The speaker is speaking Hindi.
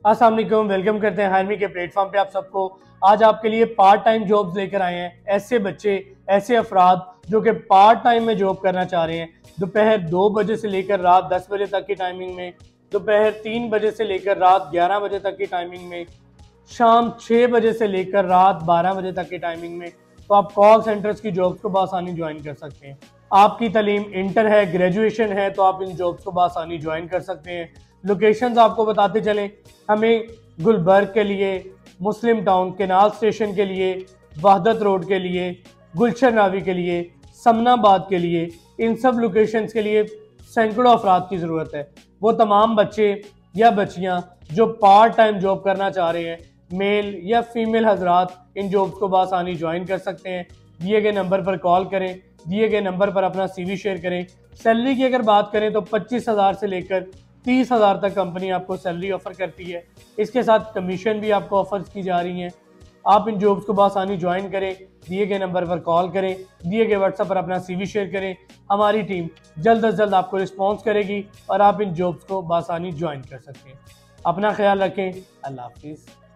अस्सलाम वालेकुम, वेलकम करते हैं हायरमी के प्लेटफॉर्म पे आप सबको। आज आपके लिए पार्ट टाइम जॉब्स लेकर आए हैं। ऐसे बच्चे, ऐसे अफराद जो कि पार्ट टाइम में जॉब करना चाह रहे हैं, दोपहर 2 बजे से लेकर रात 10 बजे तक की टाइमिंग में, दोपहर 3 बजे से लेकर रात 11 बजे तक की टाइमिंग में, शाम 6 बजे से लेकर रात 12 बजे तक की टाइमिंग में। तो आप कॉल सेंटर्स की जॉब्स को बआसानी ज्वाइन कर सकते हैं। आपकी तालीम इंटर है, ग्रेजुएशन है, तो आप इन जॉब्स को बआसानी ज्वाइन कर सकते हैं। लोकेशंस आपको बताते चलें, हमें गुलबर्ग के लिए, मुस्लिम टाउन, केनाल स्टेशन के लिए, वहदत रोड के लिए, गुलशन रावी के लिए, समनाबाद के लिए, इन सब लोकेशंस के लिए सैकड़ों अफराद की ज़रूरत है। वो तमाम बच्चे या बच्चियां जो पार्ट टाइम जॉब करना चाह रहे हैं, मेल या फीमेल हजरात, इन जॉब्स को बआसानी ज्वाइन कर सकते हैं। दिए गए नंबर पर कॉल करें, दिए गए नंबर पर अपना CV शेयर करें। सैलरी की अगर बात करें तो 25,000 से लेकर 30,000 तक कंपनी आपको सैलरी ऑफर करती है। इसके साथ कमीशन भी आपको ऑफर्स की जा रही हैं। आप इन जॉब्स को बआसानी ज्वाइन करें, दिए गए नंबर पर कॉल करें, दिए गए व्हाट्सएप पर अपना CV शेयर करें। हमारी टीम जल्द अज जल्द आपको रिस्पॉन्स करेगी और आप इन जॉब्स को बआसानी ज्वाइन कर सकते हैं। अपना ख्याल रखें। अल्लाह हाफिज़।